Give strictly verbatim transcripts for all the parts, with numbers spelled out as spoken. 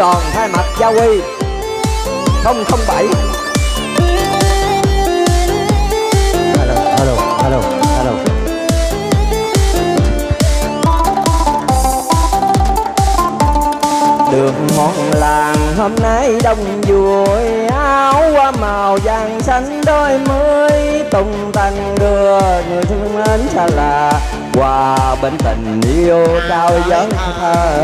đoàn thay mặt Gia Huy không không bảy. Hello, hello, hello, hello. Được một làng hôm nay đông vui, áo hoa màu vàng xanh đôi mươi, tung tăng đưa người thương mến xa là qua bên tình yêu cao vấn thơ.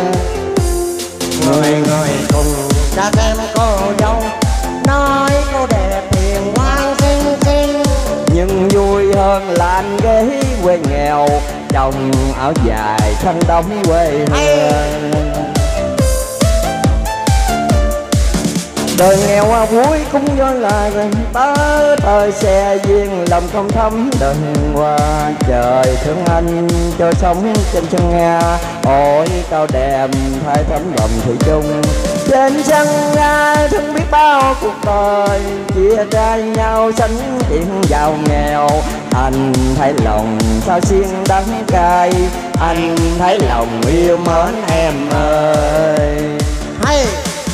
Người người cùng ra xem cô dâu, nói cô đẹp hiền ngoan xinh xinh, nhưng vui hơn là anh ghế quê nghèo, chồng áo dài khăn đóng quê hương. Đời nghèo vui cũng do là tớ thời xe duyên lòng không thấm đời qua. Trời thương anh cho sống trên chân Nga, ôi cao đẹp thay thấm lòng thủy chung. Trên sân ga thương biết bao cuộc đời, chia tay nhau sánh tiền giàu nghèo. Anh thấy lòng sao xiên đắng cay, anh thấy lòng yêu mến em ơi. hay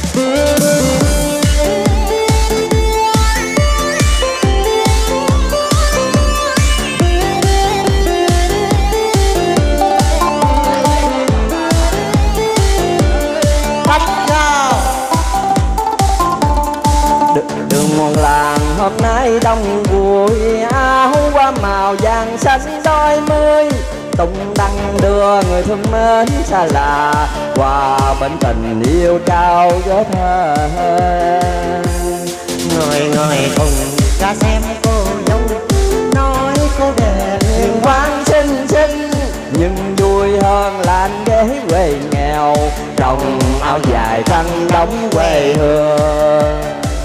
Đường nguồn làng hôm nay đông vui, áo hoa màu vàng xanh đôi mươi, tung tăng đưa người thương mến xa lạ qua bên tình yêu trao gió thơ. người người cùng ra xem cô dâu, nói cô đẹp hiền ngoan xinh xinh, nhưng vui hơn là anh ghế quê nghèo, chồng áo dài khăn đóng quê hương.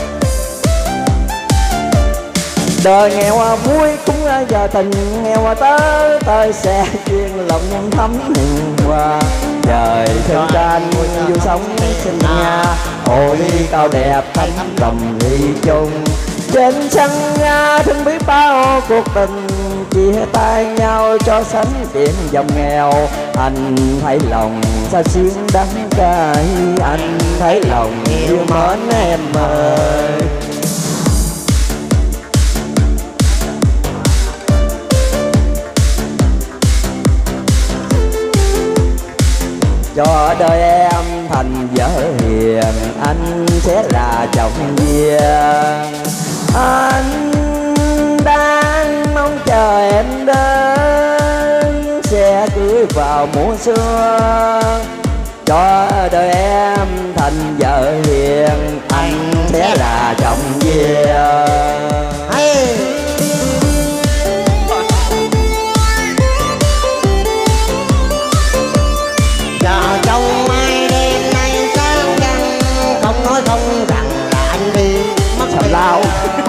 Đời nghèo vui cũng giờ tình nghèo tớ tới xe duyên lòng nhân thấm hiền qua. Trời thương cho anh vui sống xinh Nga, ôi cao đẹp thánh đồng ly chung. Trên sân Nga thương biết bao cuộc tình, chia tay nhau cho sánh tiền dòng nghèo. Anh thấy lòng sao xiên đắng cay, anh thấy lòng yêu mến em ơi. Cho đời em thành vợ hiền, anh sẽ là chồng duyên. Anh đang mong chờ em đến, sẽ cưới vào mùa xuân. Cho đời em thành vợ hiền, anh sẽ là chồng duyên. hay chờ chồng ai đêm nay sáng trăng, không nói không rằng là anh đi mất Sầm lao.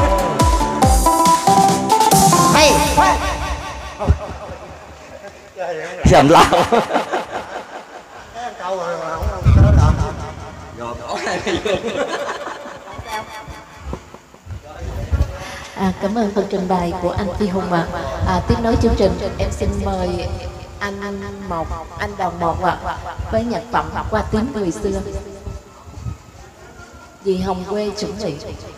hay Sầm lao. câu rồi mà không không đỡ Rồi bỏ hai cái vô. À, cảm ơn phần trình bày của anh Phi Hùng ạ. À. À, tiếp nối chương trình em xin mời anh anh Mộc, anh Đồng Mộc ạ, với nhạc phẩm Qua Tiếng Người Xưa. Dì Hồng Quê chuẩn bị.